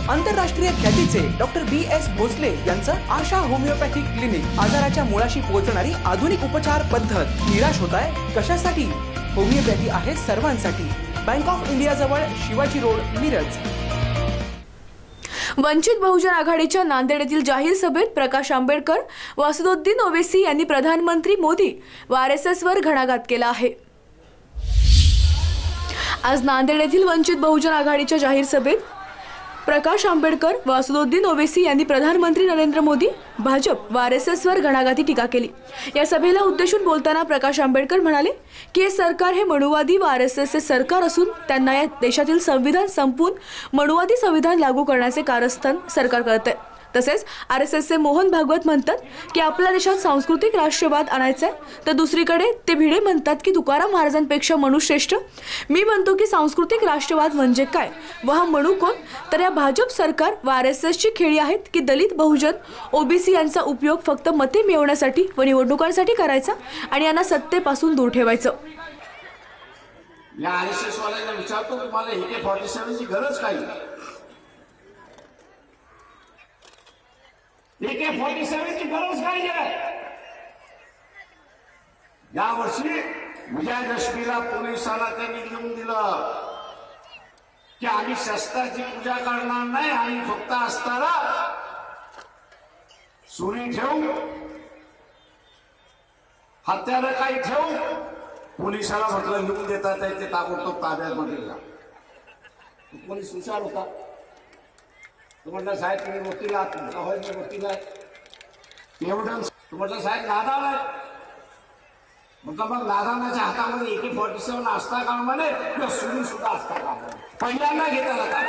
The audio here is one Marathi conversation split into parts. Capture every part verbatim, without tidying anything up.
आंतरराष्ट्रीय ख्यातीचे डॉक्टर बी एस भोसले यांचं आशा होमिओपॅथिक क्लिनिक, आजाराच्या मुळाशी पोहोचणारी आधुनिक उपचार पद्धत। निराश होताय कशासाठी? होमिओपॅथी आहे सर्वांसाठी। बँक ऑफ इंडिया जवळ शिवाजी रोड, मिरज। वंचित बहुजन आघाडीच्या नांदेड येथील जाहीर सभेत प्रकाश आंबेडकर व असदुद्दीन ओवैसी यांनी प्रधानमंत्री मोदी व आर एस एस वर घणाघात केला आहे। आज नांदेड येथील वंचित बहुजन आघाडीच्या जाहीर सभेत प्रकाश आंबेडकर व असदुद्दीन ओवैसी यांनी प्रधानमंत्री नरेंद्र मोदी, भाजप व आर एस एस वर घणाघाती टीका केली। या सभेला उद्देशून बोलताना प्रकाश आंबेडकर म्हणाले की हे सरकार हे मनुवादी व आर एस एस चे सरकार असून त्यांना या देशातील संविधान संपून मनुवादी संविधान लागू करण्याचे कारस्थान सरकार करते। तसेच आर एस एस चे मोहन भागवत म्हणतात की आपल्या देशात सांस्कृतिक राष्ट्रवाद आणायचा, तर दुसरीकडे ते भिडे म्हणतात की तुकाराम महाराजांपेक्षा मनु श्रेष्ठ। मी म्हणतो की सांस्कृतिक राष्ट्रवाद म्हणजे काय व हा मनु कोण? तर या भाजप सरकार व आर एस एस ची खेळी आहेत की दलित, बहुजन, ओबीसी यांचा उपयोग फक्त मते मिळवण्यासाठी व निवडणुकांसाठी करायचा आणि यांना सत्तेपासून दूर ठेवायचं। या आर एस एस वाल्यांना विचारतो तुम्हाला ए के फोर्टी सेवन ची गरज काय? ए के फोर्टी सेवन ची गरज काय आहे? या वर्षी विजयादशमीला पोलिसांना त्यांनी लिहून दिलं की आम्ही शस्त्राची पूजा करणार नाही, आम्ही फक्त असताना सुरी ठेवू, हत्यारं काही ठेवू। पोलिसाला म्हटलं लिहून देतात ते ताबडतोब ताब्यामध्ये घ्या। पोलीस हुशार होता, तो म्हटलं साहेब तुम्ही वकील आहात, तुमचा होय मी वकील आहे, एव्हिडन्स। तो म्हटलं साहेब नादान आहे, म्हटलं मग नादानाच्या हातामध्ये ए के फोर्टी सेवन असता का म्हणे, किंवा सुरी सुद्धा असता का म्हणे, पहिल्यांदा घेतला का?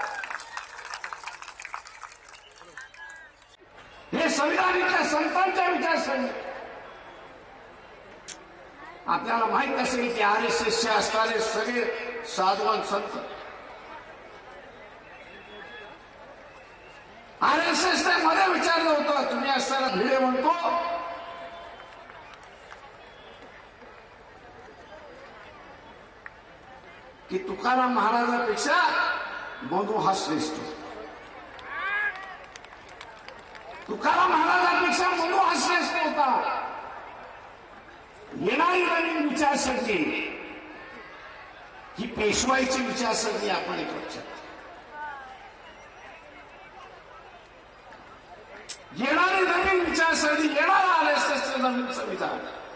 हे संविधानाच्या संतांच्या विचारसरणी। आपल्याला माहित असेल की आर एस एसचे असणारे सगळे साधुवान संत आर एस एस ने मध्ये विचारलं होतं, तुम्ही असताना भिडे म्हणतो की तुकाराम महाराजांपेक्षा मनु हा श्रेष्ठ। तुकाराम महाराजांपेक्षा मनु हा श्रेष्ठ होता। येणारी नवीन विचारसरणी ही पेशवाईची विचारसरणी आपण एक लक्षात, येणारी नवीन विचारसरणी, येणारा आर एस एसचं नवीन संविधान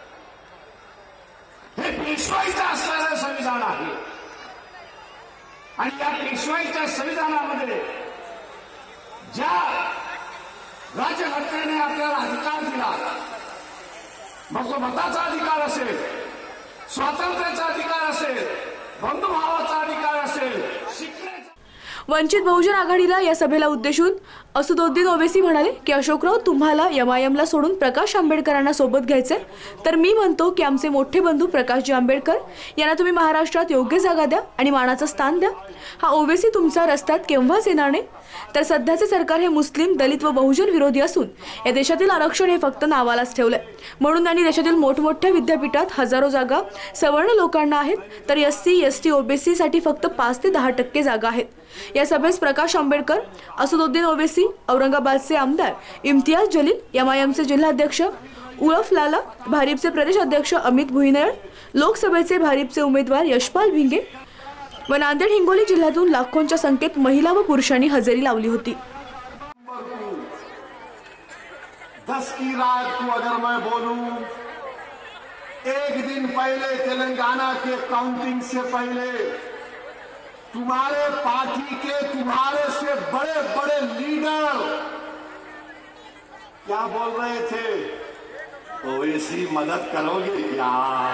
हे पेशवाईचं असणारं संविधान आहे। आणि या पेशवाईच्या संविधानामध्ये ज्या राज्यघटनेने आपल्याला अधिकार दिला, मग तो मताचा अधिकार असेल, स्वातंत्र्याचा अधिकार असेल, बंधुभावाचा अधिकार असेल, शिक्षणाचा। वंचित बहुजन आघाडीला या सभेला उद्देशून असदुद्दीन ओवैसी म्हणाले की अशोकराव तुम्हाला एम आय एम ला सोडून प्रकाश आंबेडकरांना सोबत घ्यायचे, तर मी म्हणतो की आमचे मोठे बंधू प्रकाशजी आंबेडकर यांना तुम्ही महाराष्ट्रात योग्य जागा द्या आणि मानाचं स्थान द्या। हा ओवैसी तुमचा रस्त्यात केव्हाच येणार नाही, तर सध्याचे सरकार हे मुस्लिम, दलित व बहुजन विरोधी असून या देशातील आरक्षण हे फक्त नावालाच ठेवलंय। म्हणून त्यांनी देशातील मोठमोठ्या विद्यापीठात हजारो जागा सवर्ण लोकांना आहेत, तर S C, S T, OBC साठी फक्त पाच ते दहा टक्के जागा आहेत। या सभेस प्रकाश आंबेडकर, असदुद्दीन ओवैसी, औरंगाबादचे आमदार इम्तियाज जलील, एम आय एमचे जिल्हाध्यक्ष उळफ लाला, भारिपचे प्रदेश अध्यक्ष अमित भुईनळ, लोकसभेचे भारिपचे उमेदवार यशपाल भिंगे व नांदेड हिंगोली जिल्ह्यातून लाखोंच्या संख्येत महिला व पुरुषांनी हजेरी लावली होती। दस की रात को अगर मैं बोलूं, एक दिन पहले तेलंगाना के काउंटिंग से पहले तुम्हारे पार्टी के तुम्हारे से बड़े बड़े लीडर क्या बोल रहे थे, ओवैसी मदद करोगे क्या?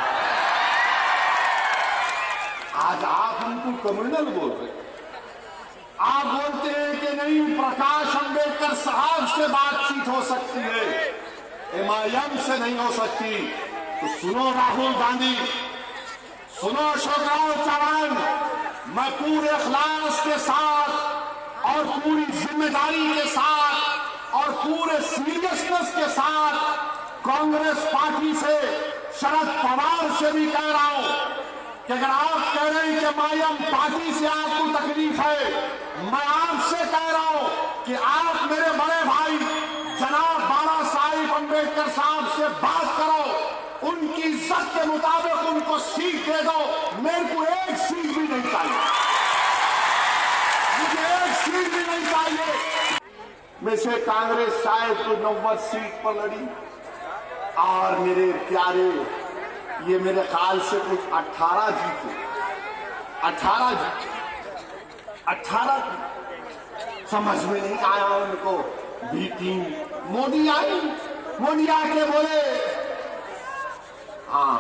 आज आप उनको कम्युनल बोल रहे हैं। आप बोलते हैं कि नहीं प्रकाश आंबेडकर साहब से बातचीत हो सकती है, एम आई एम से नहीं हो सकती। तो सुनो राहुल गांधी, सुनो अशोकराव चव्हाण, मैं पूरे इखलास के साथ और पूरी जिम्मेदारी के साथ और पूरे सीरियसनेस के साथ कांग्रेस पार्टी से, शरद पवार से भी कह रहा हूं कि अगर आप कह रहे हैं कि मायाम पार्टी से आपको तकलीफ है, मैं आपसे कह रहा हूं कि आप मेरे बड़े भाई जनाब बाबा साहिब अंबेडकर साहब से बात करो, उनकी इज्जत के मुताबिक उनको सीट दे दो। मेरे को एक सीट भी नहीं चाहिए, मुझे एक सीट भी नहीं चाहिए। में से कांग्रेस शायद कोई नब्बे सीट पर लड़ी और मेरे प्यारे ये मेरे ख्याल से कुछ अठारह जीते, अठारह जीते, अठारह समझ में नहीं आया उनको। बी टीम मोदी आई, मोदी आके बोले हाँ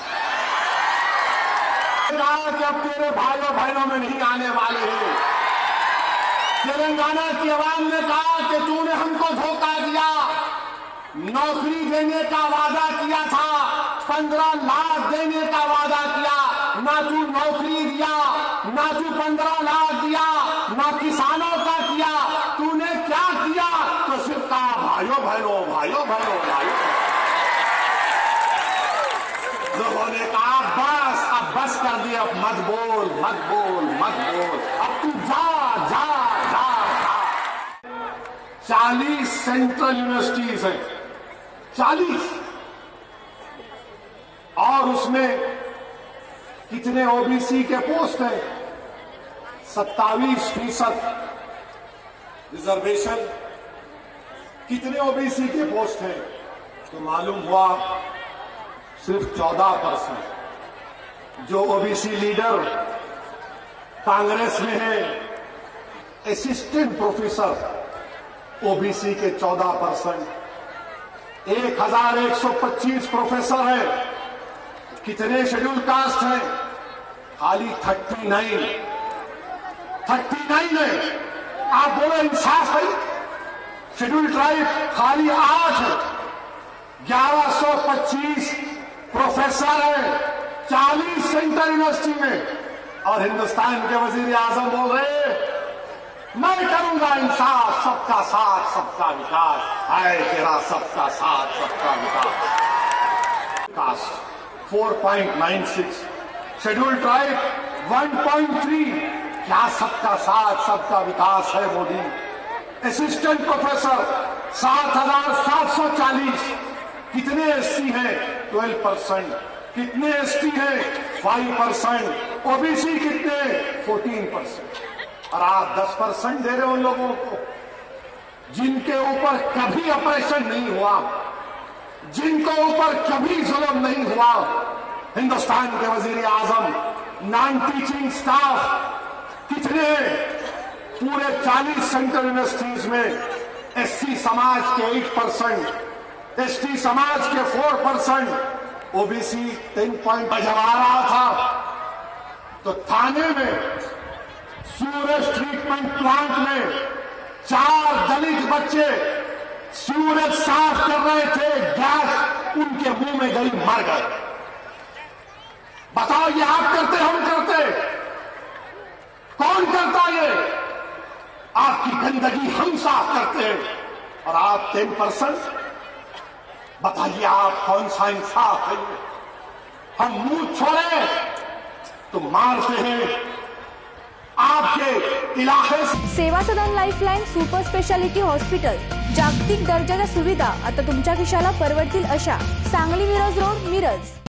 कहा कि अब तेरे भाइयों बहनों में नहीं आने वाले हैं। तेलंगाना की आवाम ने कहा कि तूने हमको धोखा दिया, नौकरी देने का वादा किया था, पंद्रह लाख देने का वादा किया, ना तू नौकरी दिया, ना तू पंद्रह लाख दिया, ना किसानों का किया, तूने क्या किया? तो सिर्फ कहा भाइयों बहनों भाइयों बहनों भाइयों। लोगों ने कहा बस अब बस कर दिया, अब मत बोल मत बोल मत बोल, अब तू जा जा जा जा। चालीस सेंट्रल यूनिवर्सिटीज हैं, चालीस, और उसमें कितने ओबीसी के पोस्ट हैं? सत्तावीस फीसद रिजर्वेशन। कितने ओबीसी के पोस्ट हैं? तो मालूम हुआ सिर्फ चौदह परसेंट। जो ओबीसी लीडर कांग्रेस में है, असिस्टेंट प्रोफेसर ओबीसी के चौदह परसेंट। एक हजार एक सौ पच्चीस प्रोफेसर है, कितने शेड्यूल कास्ट हैं? खाली थर्टी नाइन थर्टी नाइन है। आप बोलो इंसाफ है? शेड्यूल ट्राइब खाली आठ है, ग्यारह सौ पच्चीस प्रोफेसर है चालीस सेंट्रल यूनिवर्सिटी में, और हिंदुस्तान के वजीर आजम बोल रहे मैं करूंगा इंसाफ, सबका साथ सबका विकास है, तेरा सबका साथ सबका विकास। Caste four point nine six, schedule tribe one point three, क्या सबका साथ सबका विकास है मोदी? असिस्टेंट प्रोफेसर सात हजार सात सौ चालीस, कितने एससी हैं? Twelve percent. कितने एसटी हैं? Five percent. ओबीसी कितने? Fourteen percent. और आप दस परसेंट दे रहे हो उन लोगों को जिनके ऊपर कभी ऑपरेशन नहीं हुआ, जिनको ऊपर कभी जुल्म नहीं हुआ। हिंदुस्तान के वजीर आजम, नॉन टीचिंग स्टाफ कितने? पूरे चालीस सेंट्रल यूनिवर्सिटीज में एससी समाज के एट परसेंट, एसटी समाज के four percent, OBC ten point. जब आ रहा था तो थाने में सूरज ट्रीटमेंट प्लांट में चार दलित बच्चे सूरज साफ कर रहे थे, गैस उनके मुंह में गई, मर गए। बताओ ये आप करते हम करते? कौन करता ये? आपकी गंदगी हम साफ करते हैं और आप टेन परसेंट। बताइए आप कौन सा इंसाफ है? हम मुंह छोड़े तो मारते हैं आपके इलाके से। Seva Sadan lifeline super speciality hospital, जागतिक दर्जाच्या सुविधा आता तुमच्या खिशाला परवडतील अशा। सांगली मिरज रोड, मिरज।